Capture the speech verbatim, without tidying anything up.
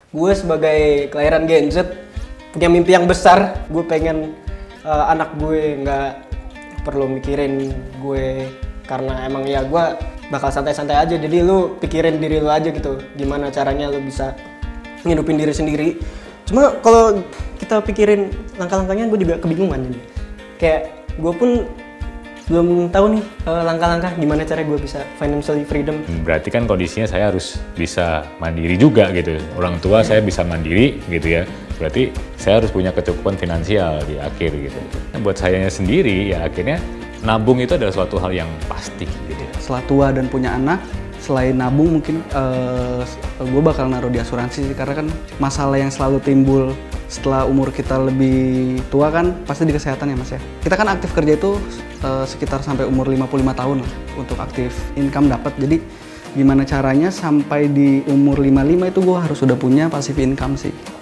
Gue sebagai kelahiran Gen Z punya mimpi yang besar. Gue pengen uh, anak gue nggak perlu mikirin gue karena emang ya gue bakal santai-santai aja. Jadi lu pikirin diri lu aja gitu. Gimana caranya lu bisa ngidupin diri sendiri. Cuma kalau kita pikirin langkah-langkahnya gue juga kebingungan jadi. Kayak gue pun belum tahu nih uh, langkah-langkah gimana cara gue bisa financially freedom. Berarti kan kondisinya saya harus bisa mandiri juga gitu. Orang tua saya bisa mandiri gitu ya. Berarti saya harus punya kecukupan finansial di akhir gitu. Nah, buat sayanya sendiri ya akhirnya nabung itu adalah suatu hal yang pasti gitu. Setelah tua dan punya anak, selain nabung mungkin uh, gue bakal naruh di asuransi sih, karena kan masalah yang selalu timbul setelah umur kita lebih tua kan pasti di kesehatan ya Mas ya. Kita kan aktif kerja itu uh, sekitar sampai umur lima puluh lima tahun lah untuk aktif income dapat. Jadi gimana caranya sampai di umur lima puluh lima itu gue harus sudah punya passive income sih.